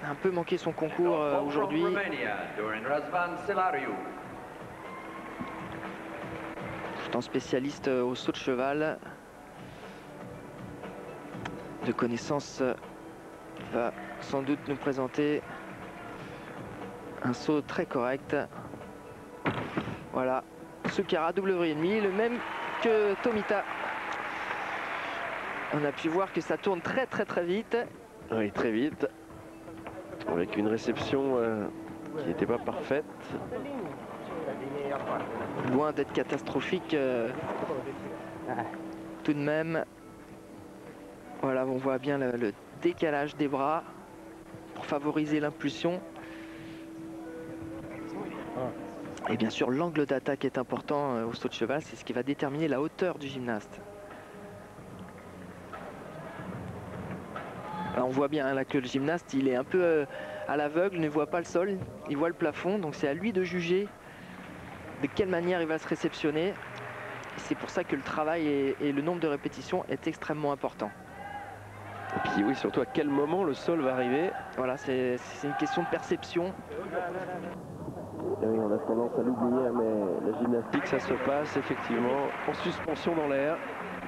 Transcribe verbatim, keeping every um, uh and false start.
a un peu manqué son concours euh, aujourd'hui. Tout en spécialiste au saut de cheval. De connaissance va sans doute nous présenter un saut très correct. Voilà, Sukara double vrille et demi, le même que Tomita. On a pu voir que ça tourne très très très vite. Oui, très vite. Avec une réception euh, qui n'était pas parfaite. Loin d'être catastrophique euh, tout de même. Voilà, on voit bien le, le décalage des bras pour favoriser l'impulsion. Et bien sûr, l'angle d'attaque est important euh, au saut de cheval, c'est ce qui va déterminer la hauteur du gymnaste. Alors on voit bien hein, là que le gymnaste, il est un peu euh, à l'aveugle, il ne voit pas le sol, il voit le plafond, donc c'est à lui de juger de quelle manière il va se réceptionner. C'est pour ça que le travail et, et le nombre de répétitions est extrêmement important. Et puis oui, surtout à quel moment le sol va arriver. Voilà, c'est une question de perception. Et oui, on a tendance à l'oublier, mais la gymnastique, ça se passe effectivement en suspension dans l'air.